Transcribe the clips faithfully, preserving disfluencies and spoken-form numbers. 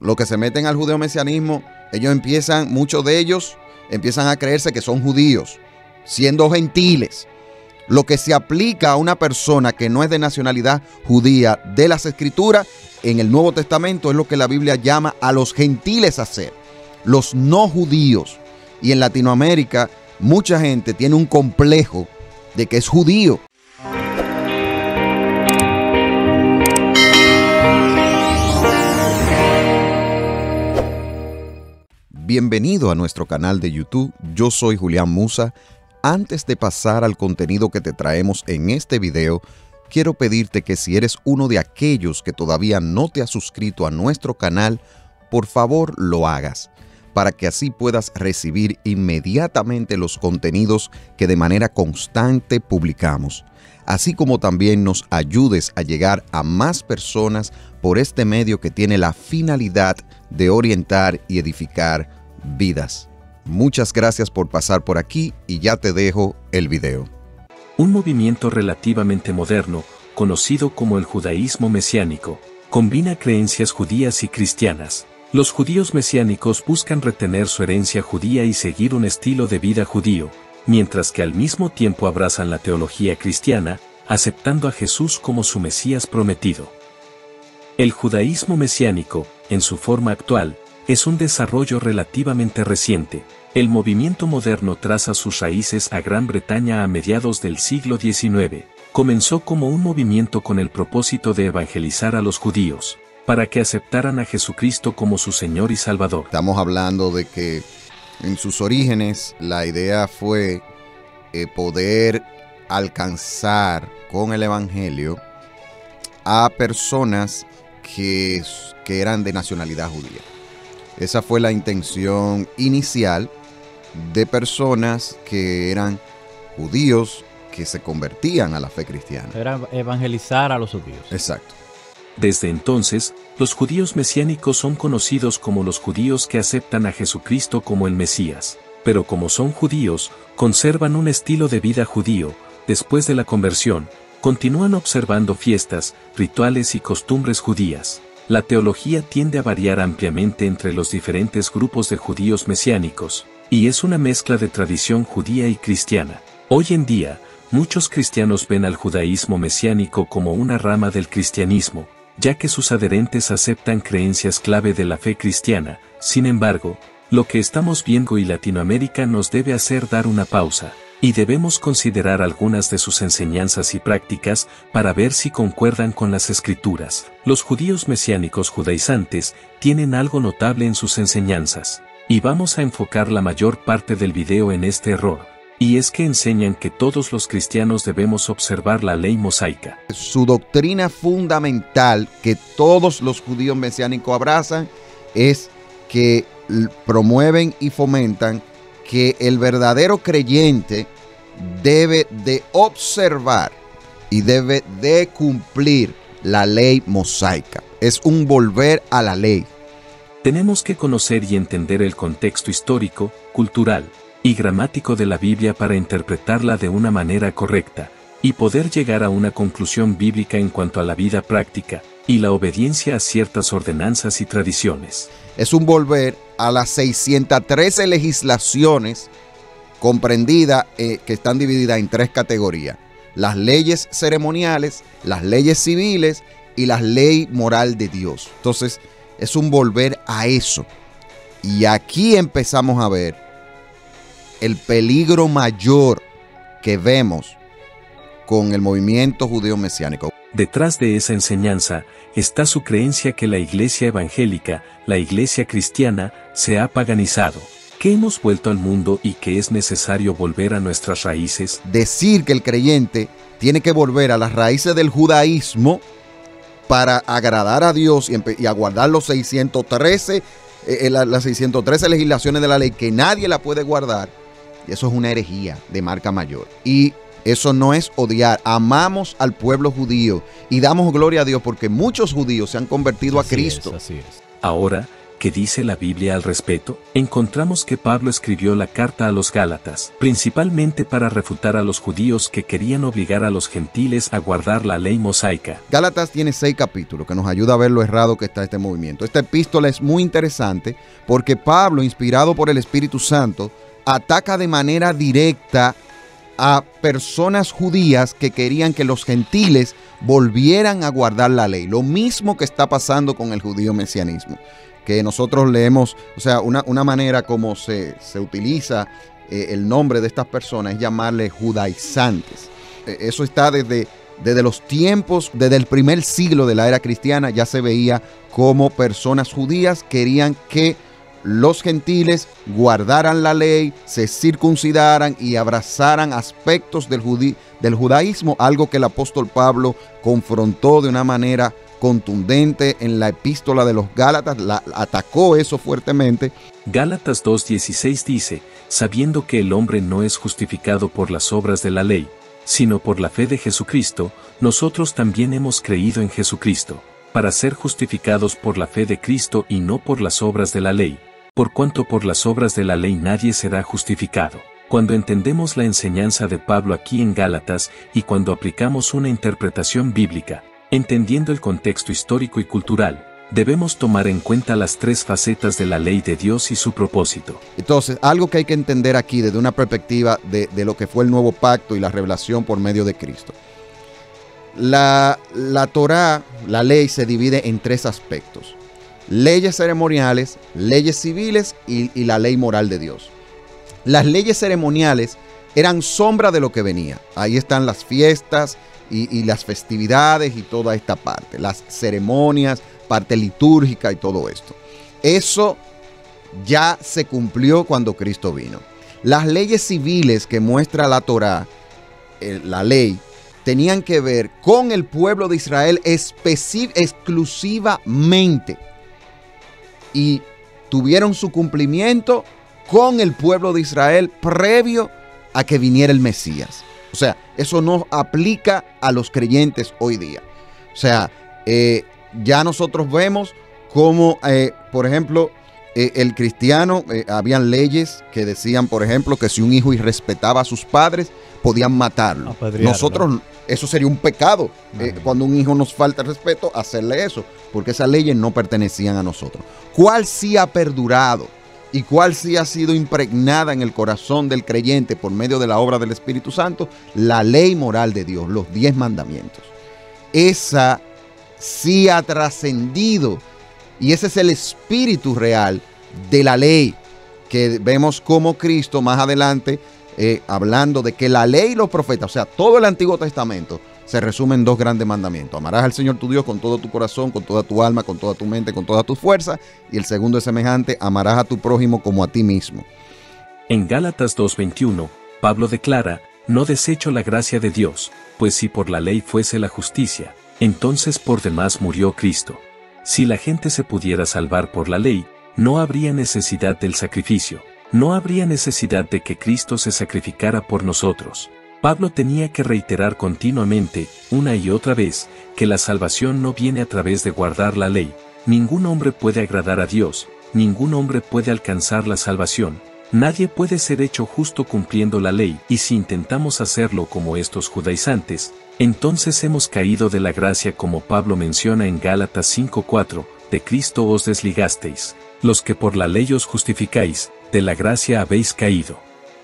Los que se meten al judeo-mesianismo, ellos empiezan, muchos de ellos empiezan a creerse que son judíos, siendo gentiles. Lo que se aplica a una persona que no es de nacionalidad judía de las Escrituras en el Nuevo Testamento es lo que la Biblia llama a los gentiles a ser, los no judíos. Y en Latinoamérica mucha gente tiene un complejo de que es judío. Bienvenido a nuestro canal de YouTube. Yo soy Julián Musa. Antes de pasar al contenido que te traemos en este video, quiero pedirte que si eres uno de aquellos que todavía no te has suscrito a nuestro canal, por favor lo hagas, para que así puedas recibir inmediatamente los contenidos que de manera constante publicamos, así como también nos ayudes a llegar a más personas por este medio que tiene la finalidad de orientar y edificar vidas. Muchas gracias por pasar por aquí y ya te dejo el video. Un movimiento relativamente moderno, conocido como el judaísmo mesiánico, combina creencias judías y cristianas. Los judíos mesiánicos buscan retener su herencia judía y seguir un estilo de vida judío, mientras que al mismo tiempo abrazan la teología cristiana, aceptando a Jesús como su Mesías prometido. El judaísmo mesiánico, en su forma actual, es un desarrollo relativamente reciente. El movimiento moderno traza sus raíces a Gran Bretaña a mediados del siglo diecinueve. Comenzó como un movimiento con el propósito de evangelizar a los judíos, para que aceptaran a Jesucristo como su Señor y Salvador. Estamos hablando de que en sus orígenes la idea fue eh, poder alcanzar con el evangelio a personas que, que eran de nacionalidad judía. Esa fue la intención inicial de personas que eran judíos que se convertían a la fe cristiana. Era evangelizar a los judíos. Exacto. Desde entonces, los judíos mesiánicos son conocidos como los judíos que aceptan a Jesucristo como el Mesías. Pero como son judíos, conservan un estilo de vida judío. Después de la conversión, continúan observando fiestas, rituales y costumbres judías. La teología tiende a variar ampliamente entre los diferentes grupos de judíos mesiánicos, y es una mezcla de tradición judía y cristiana. Hoy en día, muchos cristianos ven al judaísmo mesiánico como una rama del cristianismo, ya que sus adherentes aceptan creencias clave de la fe cristiana. Sin embargo, lo que estamos viendo y Latinoamérica nos debe hacer dar una pausa, y debemos considerar algunas de sus enseñanzas y prácticas para ver si concuerdan con las Escrituras. Los judíos mesiánicos judaizantes tienen algo notable en sus enseñanzas, y vamos a enfocar la mayor parte del video en este error, y es que enseñan que todos los cristianos debemos observar la ley mosaica. Su doctrina fundamental que todos los judíos mesiánicos abrazan es que promueven y fomentan que el verdadero creyente debe de observar y debe de cumplir la ley mosaica. Es un volver a la ley. Tenemos que conocer y entender el contexto histórico, cultural y gramático de la Biblia para interpretarla de una manera correcta y poder llegar a una conclusión bíblica en cuanto a la vida práctica y la obediencia a ciertas ordenanzas y tradiciones. Es un volver a las seiscientas trece legislaciones comprendidas eh, que están divididas en tres categorías: las leyes ceremoniales, las leyes civiles y la ley moral de Dios. Entonces es un volver a eso, y aquí empezamos a ver el peligro mayor que vemos con el movimiento judío mesiánico. Detrás de esa enseñanza está su creencia que la iglesia evangélica, la iglesia cristiana, se ha paganizado, que hemos vuelto al mundo y que es necesario volver a nuestras raíces. Decir que el creyente tiene que volver a las raíces del judaísmo para agradar a Dios y, y a guardar los seiscientos trece, eh, la, las seiscientas trece legislaciones de la ley que nadie la puede guardar, y eso es una herejía de marca mayor. Y eso no es odiar. Amamos al pueblo judío y damos gloria a Dios porque muchos judíos se han convertido a Cristo. Así es, así es. Ahora, ¿Qué dice la Biblia al respecto? Encontramos que Pablo escribió la carta a los Gálatas, principalmente para refutar a los judíos que querían obligar a los gentiles a guardar la ley mosaica. Gálatas tiene seis capítulos que nos ayuda a ver lo errado que está este movimiento. Esta epístola es muy interesante porque Pablo, inspirado por el Espíritu Santo, ataca de manera directa a personas judías que querían que los gentiles volvieran a guardar la ley. Lo mismo que está pasando con el judío mesianismo, que nosotros leemos, o sea, una, una manera como se, se utiliza eh, el nombre de estas personas es llamarle judaizantes. Eh, eso está desde, desde los tiempos, desde el primer siglo de la era cristiana, ya se veía como personas judías querían que los gentiles guardaran la ley, se circuncidaran y abrazaran aspectos del, judí, del judaísmo, algo que el apóstol Pablo confrontó de una manera contundente en la epístola de los Gálatas, la, atacó eso fuertemente. Gálatas dos dieciséis dice, sabiendo que el hombre no es justificado por las obras de la ley, sino por la fe de Jesucristo, nosotros también hemos creído en Jesucristo, para ser justificados por la fe de Cristo y no por las obras de la ley, por cuanto por las obras de la ley nadie será justificado. Cuando entendemos la enseñanza de Pablo aquí en Gálatas y cuando aplicamos una interpretación bíblica, entendiendo el contexto histórico y cultural, debemos tomar en cuenta las tres facetas de la ley de Dios y su propósito. Entonces, algo que hay que entender aquí desde una perspectiva de, de lo que fue el nuevo pacto y la revelación por medio de Cristo. La, la Torá, la ley, se divide en tres aspectos: leyes ceremoniales, leyes civiles y, y la ley moral de Dios. Las leyes ceremoniales eran sombra de lo que venía. Ahí están las fiestas y, y las festividades y toda esta parte, las ceremonias, parte litúrgica y todo esto. Eso ya se cumplió cuando Cristo vino. Las leyes civiles que muestra la Torá, eh, la ley, tenían que ver con el pueblo de Israel exclusivamente y tuvieron su cumplimiento con el pueblo de Israel previo a que viniera el Mesías. O sea, eso no aplica a los creyentes hoy día. O sea, eh, ya nosotros vemos cómo, eh, por ejemplo, eh, el cristiano, eh, habían leyes que decían, por ejemplo, que si un hijo irrespetaba a sus padres, podían matarlo. Apedrearlo. Nosotros, eso sería un pecado. Eh, cuando un hijo nos falta el respeto, hacerle eso, porque esas leyes no pertenecían a nosotros. ¿Cuál sí ha perdurado y cuál sí ha sido impregnada en el corazón del creyente por medio de la obra del Espíritu Santo? La ley moral de Dios, los diez mandamientos. Esa sí ha trascendido y ese es el espíritu real de la ley, que vemos como Cristo más adelante, eh, hablando de que la ley y los profetas, o sea, todo el Antiguo Testamento, se resume en dos grandes mandamientos: amarás al Señor tu Dios con todo tu corazón, con toda tu alma, con toda tu mente, con toda tu fuerza. Y el segundo es semejante: amarás a tu prójimo como a ti mismo. En Gálatas dos veintiuno, Pablo declara, no desecho la gracia de Dios, pues si por la ley fuese la justicia, entonces por demás murió Cristo. Si la gente se pudiera salvar por la ley, no habría necesidad del sacrificio, no habría necesidad de que Cristo se sacrificara por nosotros. Pablo tenía que reiterar continuamente, una y otra vez, que la salvación no viene a través de guardar la ley. Ningún hombre puede agradar a Dios, ningún hombre puede alcanzar la salvación. Nadie puede ser hecho justo cumpliendo la ley, y si intentamos hacerlo como estos judaizantes, entonces hemos caído de la gracia, como Pablo menciona en Gálatas cinco cuatro, de Cristo os desligasteis. Los que por la ley os justificáis, de la gracia habéis caído.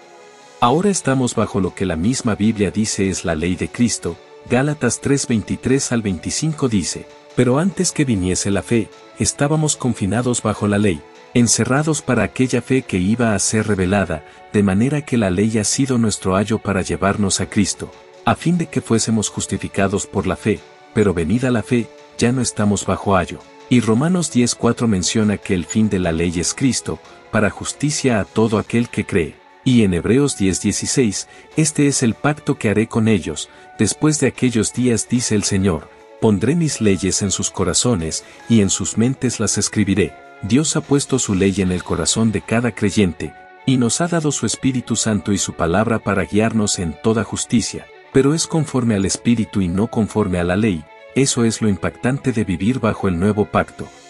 Ahora estamos bajo lo que la misma Biblia dice es la ley de Cristo. Gálatas tres veintitrés al veinticinco dice, pero antes que viniese la fe, estábamos confinados bajo la ley, encerrados para aquella fe que iba a ser revelada, de manera que la ley ha sido nuestro ayo para llevarnos a Cristo, a fin de que fuésemos justificados por la fe, pero venida la fe, ya no estamos bajo ayo. Y Romanos diez cuatro menciona que el fin de la ley es Cristo, para justicia a todo aquel que cree. Y en Hebreos diez dieciséis, este es el pacto que haré con ellos, después de aquellos días dice el Señor, pondré mis leyes en sus corazones, y en sus mentes las escribiré. Dios ha puesto su ley en el corazón de cada creyente, y nos ha dado su Espíritu Santo y su palabra para guiarnos en toda justicia, pero es conforme al Espíritu y no conforme a la ley. Eso es lo impactante de vivir bajo el nuevo pacto.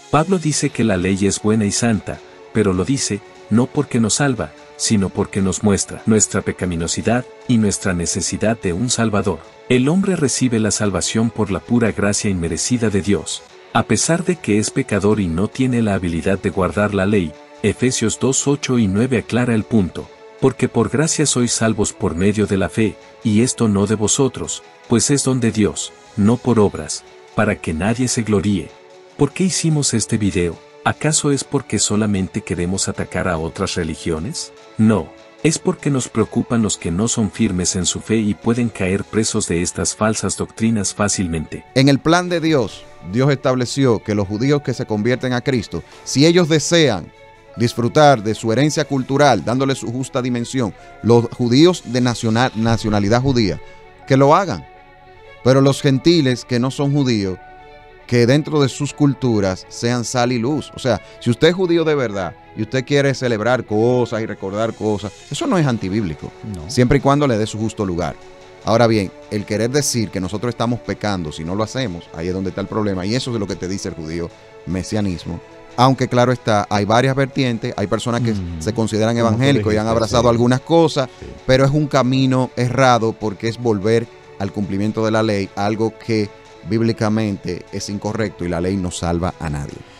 Pablo dice que la ley es buena y santa, pero lo dice, no porque nos salva, sino porque nos muestra nuestra pecaminosidad y nuestra necesidad de un Salvador. El hombre recibe la salvación por la pura gracia inmerecida de Dios, a pesar de que es pecador y no tiene la habilidad de guardar la ley. Efesios dos, ocho y nueve aclara el punto. Porque por gracia sois salvos por medio de la fe, y esto no de vosotros, pues es don de Dios, no por obras, para que nadie se gloríe. ¿Por qué hicimos este video? ¿Acaso es porque solamente queremos atacar a otras religiones? No, es porque nos preocupan los que no son firmes en su fe y pueden caer presos de estas falsas doctrinas fácilmente. En el plan de Dios, Dios estableció que los judíos que se convierten a Cristo, si ellos desean disfrutar de su herencia cultural, dándole su justa dimensión, los judíos de nacional, nacionalidad judía, que lo hagan. Pero los gentiles que no son judíos, que dentro de sus culturas sean sal y luz. O sea, si usted es judío de verdad y usted quiere celebrar cosas y recordar cosas, eso no es antibíblico, no. Siempre y cuando le dé su justo lugar. Ahora bien, el querer decir que nosotros estamos pecando si no lo hacemos, ahí es donde está el problema, y eso es lo que te dice el judío mesianismo. Aunque claro está, hay varias vertientes, hay personas que mm. se consideran evangélicos y han abrazado sí. algunas cosas, sí. pero es un camino errado porque es volver al cumplimiento de la ley, algo que bíblicamente es incorrecto y la ley no salva a nadie.